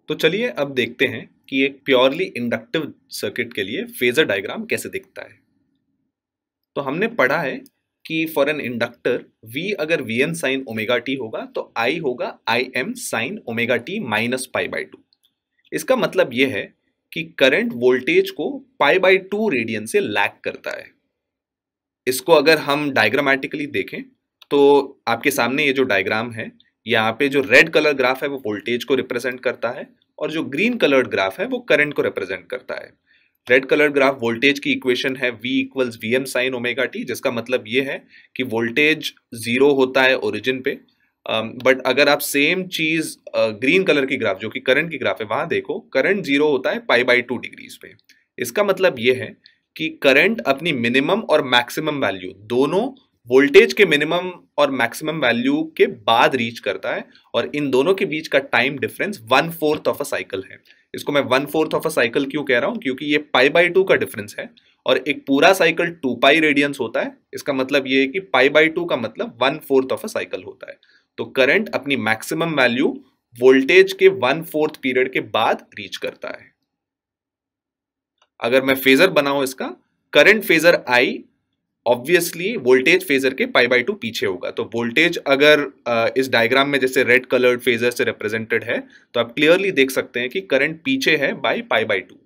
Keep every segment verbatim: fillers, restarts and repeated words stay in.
तो चलिए अब देखते हैं कि एक प्योरली इंडक्टिव सर्किट के लिए फेजर डायग्राम कैसे दिखता है। तो हमने पढ़ा है कि फॉर एन इंडक्टर V अगर v n sine omega t होगा तो I होगा i m sine omega t minus pi by two. इसका मतलब यह है कि करंट वोल्टेज को पाई बाई टू रेडियन से लैग करता है। इसको अगर हम डायग्रामेटिकली देखें तो आपके सामने ये जो डायग्राम है, यहाँ पे जो रेड कलर ग्राफ है वो वोल्टेज को रिप्रेजेंट करता है और जो ग्रीन कलर्ड ग्राफ है वो करंट को रिप्रेजेंट करता है। रेड कलर ग्राफ वोल्टेज की इक्वेशन है V equals v m sine omega t, जिसका मतलब ये है कि वोल्टेज जीरो होता है ओरिजिन पे, बट um, अगर आप सेम चीज ग्रीन कलर की ग्राफ जो कि करंट की ग्राफ है वहां देखो, करंट जीरो होता है पाई बाई टू डिग्रीज पे। इसका मतलब ये है कि करंट अपनी मिनिमम और मैक्सिमम वैल्यू दोनों वोल्टेज के मिनिमम और मैक्सिमम वैल्यू के बाद रीच करता है, और इन दोनों के बीच का time difference one fourth of a cycle है। इसको मैं one fourth of a cycle क्यों कह रहा हूं, क्योंकि ये पाई बाई टू का डिफरेंस है और एक पूरा साइकिल टू पाई रेडियंस होता है। इसका मतलब ये है कि पाई बाई टू का मतलब one fourth of a cycle होता है। तो करंट अपनी मैक्सिमम वैल्यू वोल्टेज के वन फोर्थ पीरियड के बाद रीच करता है। अगर मैं फेजर बनाऊं इसका, current phasor I obviously voltage phasor के पाई बाई टू पीछे होगा। तो वोल्टेज अगर इस डायग्राम में जैसे रेड कलर्ड फेजर से रिप्रेजेंटेड है तो आप क्लियरली देख सकते हैं कि करंट पीछे है बाय पाई बाई टू।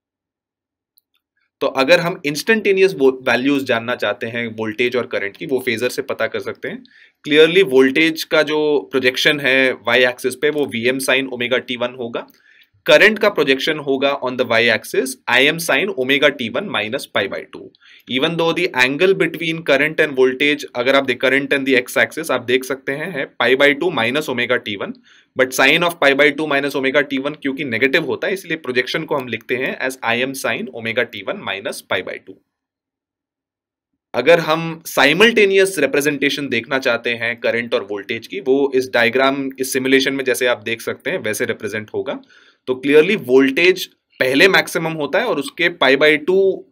तो अगर हम इंस्टेंटेनियस वैल्यूज जानना चाहते हैं वोल्टेज और करंट की, वो फेजर से पता कर सकते हैं। क्लियरली वोल्टेज का जो प्रोजेक्शन है वाई एक्सिस पे वो v m sine omega t one होगा। करंट का प्रोजेक्शन होगा on the y axis i m sine omega t one minus pi by two. Even though the angle between current and voltage, अगर आप देख current and the x axis आप देख सकते हैं है pi by two minus omega t one, but sine of pi by two minus omega t one क्योंकि negative होता है इसलिए प्रोजेक्शन को हम लिखते हैं as i m sine omega t one minus pi by two. अगर हम साइमल्टेनियस रिप्रेजेंटेशन देखना चाहते हैं करंट और वोल्टेज की, वो इस डायग्राम इस सिमुलेशन में जैसे आप देख सकते हैं वैसे रिप्रेजेंट होगा। तो क्लियरली वोल्टेज पहले मैक्सिमम होता है और उसके पाई बाई टू